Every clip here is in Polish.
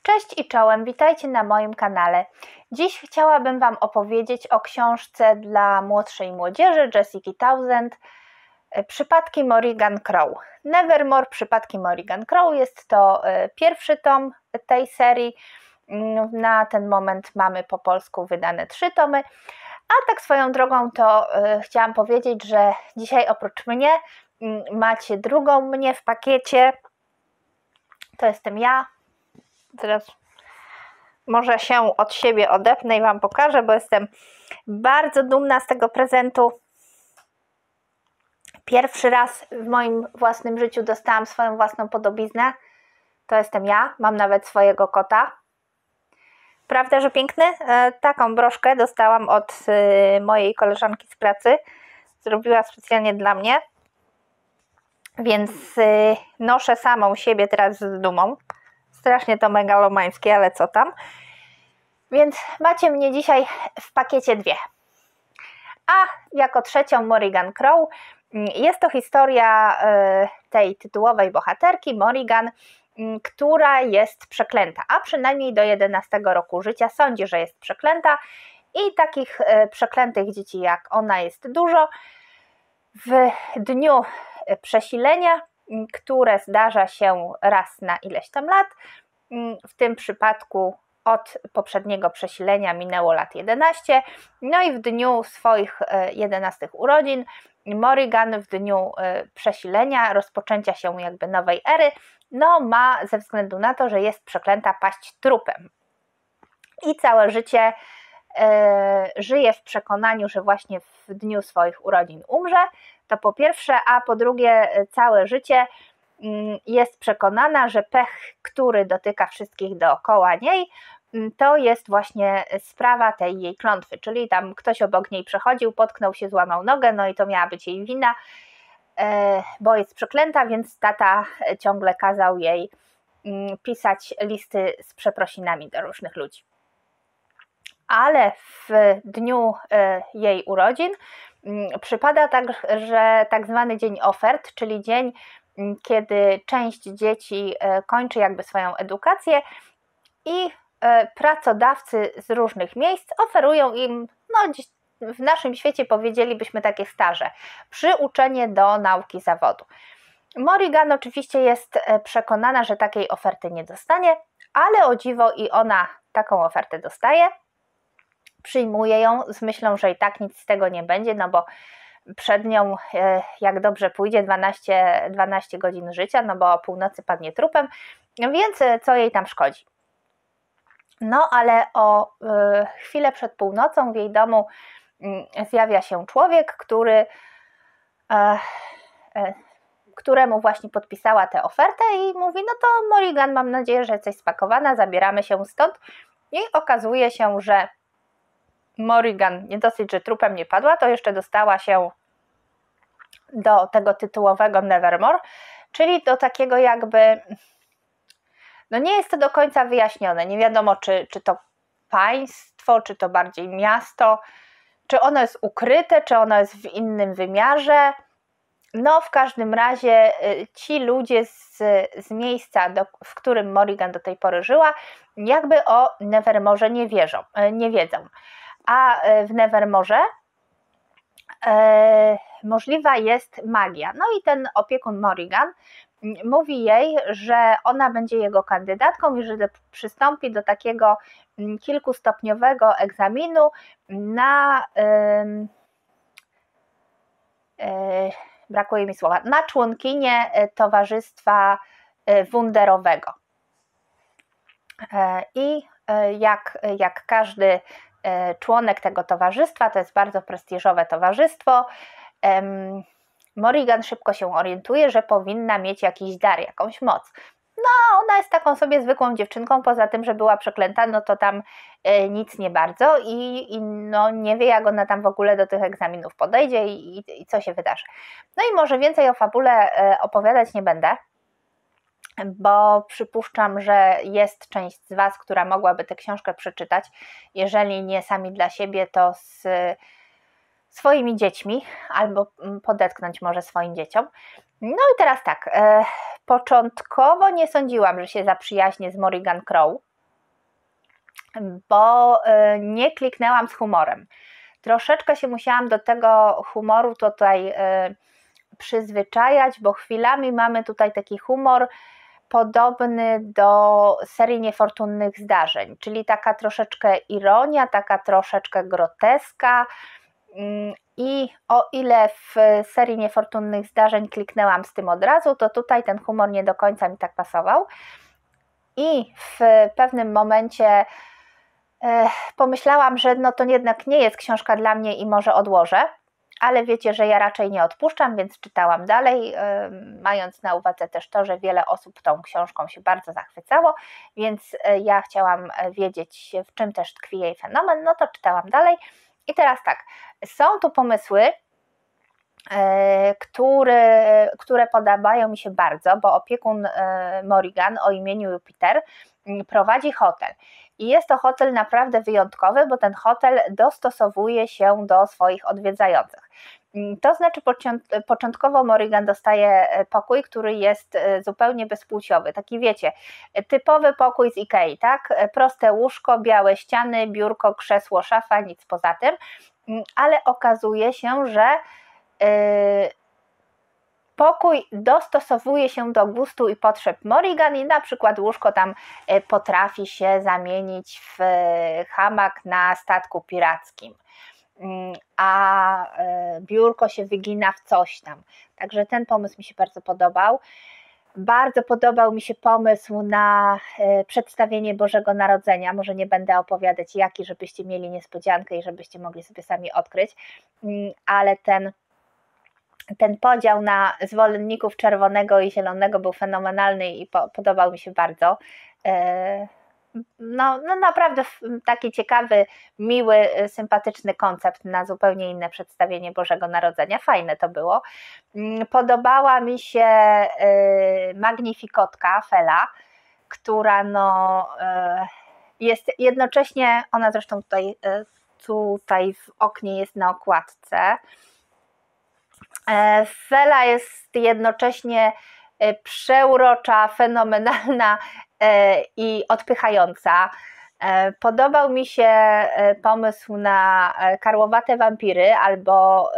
Cześć i czołem, witajcie na moim kanale. Dziś chciałabym Wam opowiedzieć o książce dla młodszej młodzieży Jessica Townsend Przypadki Morrigan Crow. Nevermore Przypadki Morrigan Crow jest to pierwszy tom tej serii. Na ten moment mamy po polsku wydane 3 tomy. A tak swoją drogą to chciałam powiedzieć, że dzisiaj oprócz mnie macie drugą mnie w pakiecie. To jestem ja. Teraz może się od siebie odepnę i Wam pokażę, bo jestem bardzo dumna z tego prezentu. Pierwszy raz w moim własnym życiu dostałam swoją własną podobiznę. To jestem ja, mam nawet swojego kota. Prawda, że piękny? Taką broszkę dostałam od mojej koleżanki z pracy. Zrobiła specjalnie dla mnie. Więc noszę samą siebie teraz z dumą. Strasznie to megalomańskie, ale co tam. Więc macie mnie dzisiaj w pakiecie 2. A jako trzecią Morrigan Crow jest to historia tej tytułowej bohaterki Morrigan, która jest przeklęta, a przynajmniej do 11 roku życia sądzi, że jest przeklęta i takich przeklętych dzieci jak ona jest dużo. W dniu przesilenia, które zdarza się raz na ileś tam lat, w tym przypadku od poprzedniego przesilenia minęło lat 11, no i w dniu swoich 11 urodzin Morrigan w dniu przesilenia, rozpoczęcia się jakby nowej ery, no ma ze względu na to, że jest przeklęta, paść trupem i całe życie żyje w przekonaniu, że właśnie w dniu swoich urodzin umrze, to po pierwsze, a po drugie całe życie jest przekonana, że pech, który dotyka wszystkich dookoła niej, to jest właśnie sprawa tej jej klątwy, czyli tam ktoś obok niej przechodził, potknął się, złamał nogę, no i to miała być jej wina, bo jest przeklęta, więc tata ciągle kazał jej pisać listy z przeprosinami do różnych ludzi. Ale w dniu jej urodzin przypada także tak zwany dzień ofert, czyli dzień, kiedy część dzieci kończy jakby swoją edukację i pracodawcy z różnych miejsc oferują im, no w naszym świecie powiedzielibyśmy takie staże, przyuczenie do nauki zawodu. Morrigan oczywiście jest przekonana, że takiej oferty nie dostanie, ale o dziwo i ona taką ofertę dostaje. Przyjmuje ją z myślą, że i tak nic z tego nie będzie, no bo przed nią, jak dobrze pójdzie, 12 godzin życia, no bo o północy padnie trupem, więc co jej tam szkodzi. No ale o chwilę przed północą w jej domu zjawia się człowiek, któremu właśnie podpisała tę ofertę i mówi, no to Morrigan, mam nadzieję, że jesteś spakowana, zabieramy się stąd. I okazuje się, że Morrigan nie dosyć, że trupem nie padła, to jeszcze dostała się do tego tytułowego Nevermore, czyli do takiego jakby, no nie jest to do końca wyjaśnione, nie wiadomo czy to państwo, czy to bardziej miasto, czy ono jest ukryte, czy ono jest w innym wymiarze. No w każdym razie ci ludzie z miejsca, w którym Morrigan do tej pory żyła, jakby o Nevermorze nie wiedzą. A w Nevermorze możliwa jest magia. No i ten opiekun Morrigan mówi jej, że ona będzie jego kandydatką i że przystąpi do takiego kilkustopniowego egzaminu na brakuje mi słowa, na członkinię towarzystwa wunderowego. I jak każdy członek tego towarzystwa, to jest bardzo prestiżowe towarzystwo, Morrigan szybko się orientuje, że powinna mieć jakiś dar, jakąś moc. No, ona jest taką sobie zwykłą dziewczynką, poza tym, że była przeklęta, no to tam nic nie bardzo i no nie wie, jak ona tam w ogóle do tych egzaminów podejdzie i co się wydarzy. No i może więcej o fabule opowiadać nie będę, bo przypuszczam, że jest część z Was, która mogłaby tę książkę przeczytać, jeżeli nie sami dla siebie, to z swoimi dziećmi, albo podetknąć może swoim dzieciom. No i teraz tak, początkowo nie sądziłam, że się zaprzyjaźnię z Morrigan Crow, bo nie kliknęłam z humorem. Troszeczkę się musiałam do tego humoru tutaj przyzwyczajać, bo chwilami mamy tutaj taki humor podobny do serii niefortunnych zdarzeń, czyli taka troszeczkę ironia, taka troszeczkę groteska. I o ile w serii niefortunnych zdarzeń kliknęłam z tym od razu, to tutaj ten humor nie do końca mi tak pasował. I w pewnym momencie pomyślałam, że no to jednak nie jest książka dla mnie i może odłożę, ale wiecie, że ja raczej nie odpuszczam, więc czytałam dalej, mając na uwadze też to, że wiele osób tą książką się bardzo zachwycało, więc ja chciałam wiedzieć, w czym też tkwi jej fenomen, no to czytałam dalej. I teraz tak, są tu pomysły, które podobają mi się bardzo, bo opiekun Morrigan o imieniu Jupiter prowadzi hotel. I jest to hotel naprawdę wyjątkowy, bo ten hotel dostosowuje się do swoich odwiedzających. To znaczy początkowo Morrigan dostaje pokój, który jest zupełnie bezpłciowy. Taki wiecie, typowy pokój z Ikei, tak? Proste łóżko, białe ściany, biurko, krzesło, szafa, nic poza tym. Ale okazuje się, że pokój dostosowuje się do gustu i potrzeb Morrigan i na przykład łóżko tam potrafi się zamienić w hamak na statku pirackim, a biurko się wygina w coś tam. Także ten pomysł mi się bardzo podobał. Bardzo podobał mi się pomysł na przedstawienie Bożego Narodzenia. Może nie będę opowiadać jaki, żebyście mieli niespodziankę i żebyście mogli sobie sami odkryć, ale ten podział na zwolenników czerwonego i zielonego był fenomenalny i podobał mi się bardzo. No naprawdę taki ciekawy, miły, sympatyczny koncept na zupełnie inne przedstawienie Bożego Narodzenia. Fajne to było. Podobała mi się Magnifikotka Fela, która jest jednocześnie, ona zresztą tutaj w oknie jest na okładce. Fela jest jednocześnie przeurocza, fenomenalna i odpychająca. Podobał mi się pomysł na karłowate wampiry albo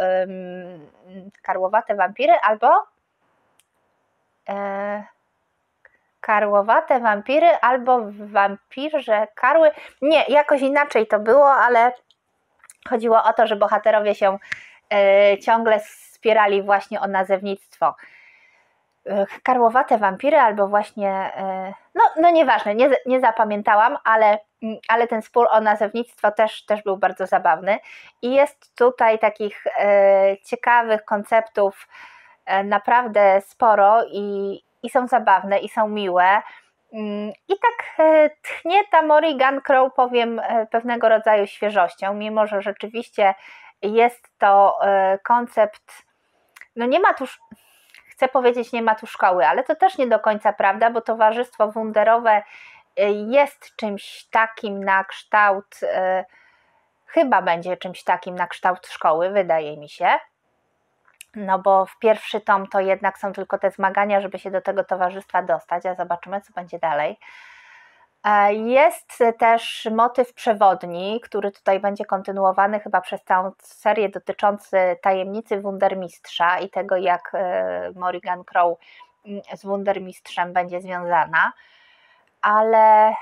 wampirze karły. Nie, jakoś inaczej to było, ale chodziło o to, że bohaterowie się ciągle spierali właśnie o nazewnictwo. Karłowate wampiry albo właśnie, no nieważne, nie zapamiętałam, ale ten spór o nazewnictwo też był bardzo zabawny i jest tutaj takich ciekawych konceptów naprawdę sporo i są zabawne i są miłe. I tak tchnie ta Morrigan Crow, powiem, pewnego rodzaju świeżością, mimo że rzeczywiście jest to koncept, no nie ma tu, chcę powiedzieć, nie ma tu szkoły, ale to też nie do końca prawda, bo towarzystwo wunderowe jest czymś takim na kształt, chyba będzie czymś takim na kształt szkoły, wydaje mi się, no bo w pierwszy tom to jednak są tylko te zmagania, żeby się do tego towarzystwa dostać, a zobaczymy, co będzie dalej. Jest też motyw przewodni, który tutaj będzie kontynuowany chyba przez całą serię, dotyczący tajemnicy Wundermistrza i tego, jak Morrigan Crow z Wundermistrzem będzie związana, ale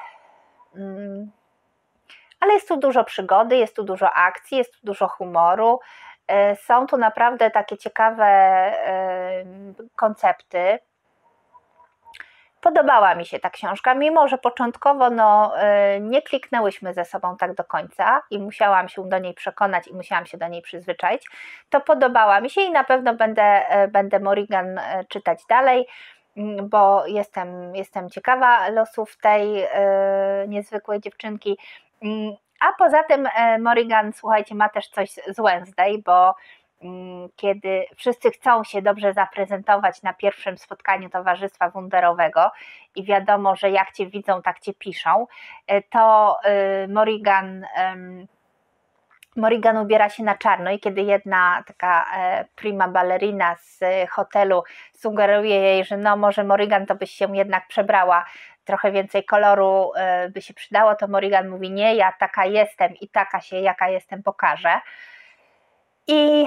jest tu dużo przygody, jest tu dużo akcji, jest tu dużo humoru, są tu naprawdę takie ciekawe koncepty. Podobała mi się ta książka, mimo że początkowo nie kliknęłyśmy ze sobą tak do końca i musiałam się do niej przekonać i musiałam się do niej przyzwyczaić, to podobała mi się i na pewno będę Morrigan czytać dalej, bo jestem ciekawa losów tej niezwykłej dziewczynki. A poza tym Morrigan, słuchajcie, ma też coś z Wednesday, bo kiedy wszyscy chcą się dobrze zaprezentować na pierwszym spotkaniu Towarzystwa Wunderowego i wiadomo, że jak Cię widzą, tak Cię piszą, to Morrigan ubiera się na czarno i kiedy jedna taka prima ballerina z hotelu sugeruje jej, że no może Morrigan to byś się jednak przebrała trochę więcej koloru by się przydało, to Morrigan mówi nie, ja taka jestem i taka się jaka jestem pokażę. I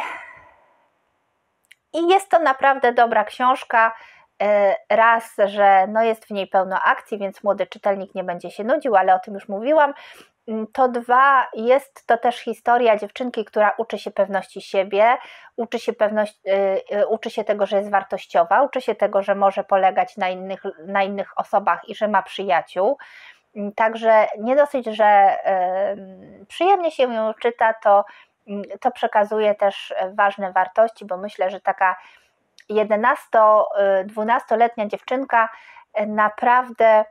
jest to naprawdę dobra książka, raz, że no jest w niej pełno akcji, więc młody czytelnik nie będzie się nudził, ale o tym już mówiłam. To dwa, jest to też historia dziewczynki, która uczy się pewności siebie, uczy się tego, że jest wartościowa, uczy się tego, że może polegać na innych osobach i że ma przyjaciół. Także nie dosyć, że przyjemnie się ją czyta, to przekazuje też ważne wartości, bo myślę, że taka 11-12-letnia dziewczynka naprawdę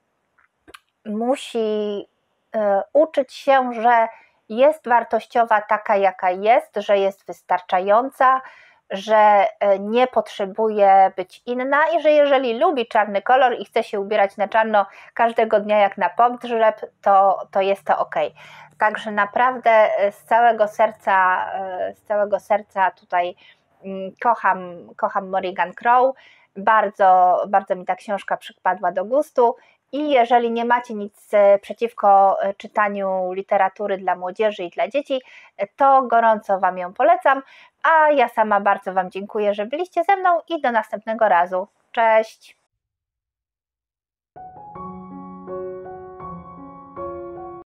musi uczyć się, że jest wartościowa taka, jaka jest, że jest wystarczająca, że nie potrzebuje być inna i że jeżeli lubi czarny kolor i chce się ubierać na czarno każdego dnia jak na pogrzeb, to jest to ok. Także naprawdę z całego serca tutaj kocham Morrigan Crow. Bardzo, bardzo mi ta książka przypadła do gustu. I jeżeli nie macie nic przeciwko czytaniu literatury dla młodzieży i dla dzieci, to gorąco Wam ją polecam, a ja sama bardzo Wam dziękuję, że byliście ze mną i do następnego razu. Cześć!